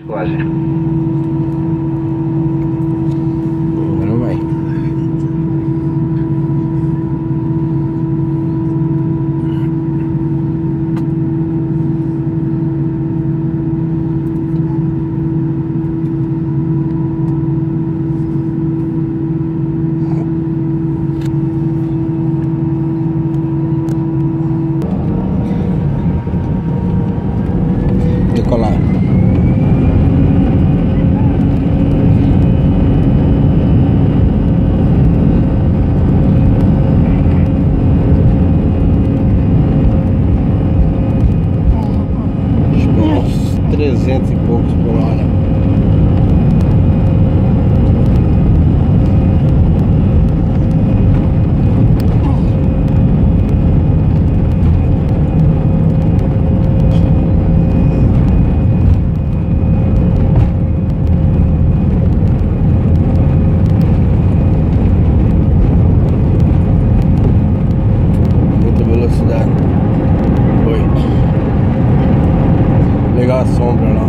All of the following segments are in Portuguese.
Agora vai. Decolar. Acho que uns 300 e poucos por hora. Pegar a sombra lá.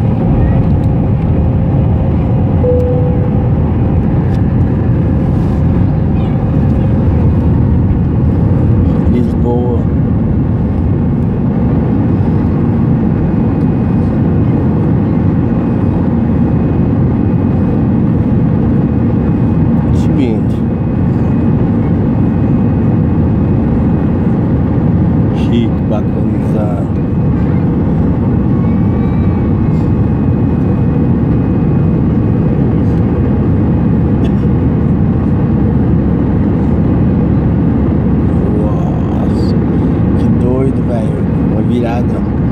Lisboa. Subindo. Chique, bacanizado. Virada.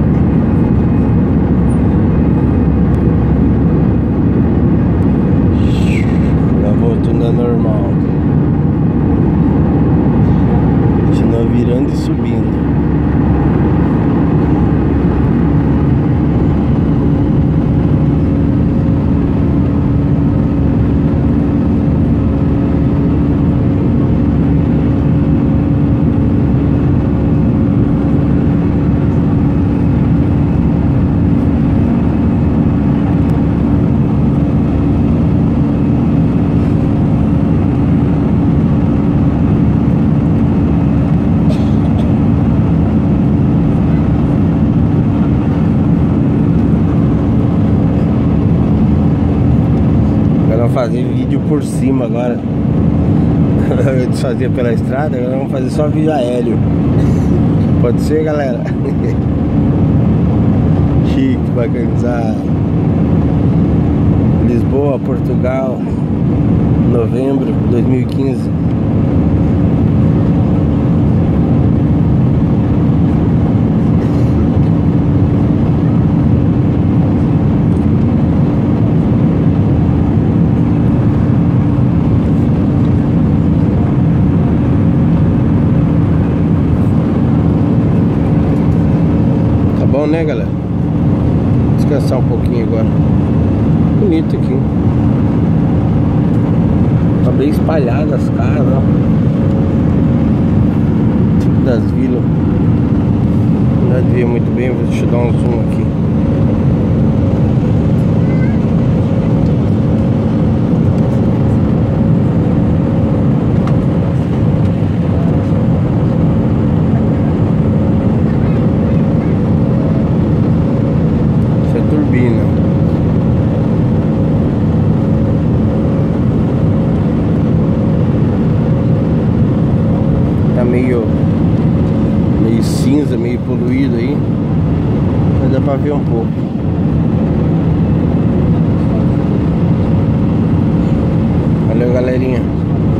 Já voltando a normal. Continua virando e subindo. Fazer vídeo por cima agora. Eu fazia pela estrada, agora vamos fazer só vídeo aéreo. Pode ser, galera? Chique, bacanizado. Lisboa, Portugal, novembro de 2015. Bom, né, galera? Descansar um pouquinho agora. Bonito aqui. Tá bem espalhado as casas, ó. Tipo das vilas. Não dá de ver muito bem, deixa eu dar um zoom aqui. Turbina. Tá meio cinza, meio poluído aí, mas dá pra ver um pouco. Valeu, galerinha.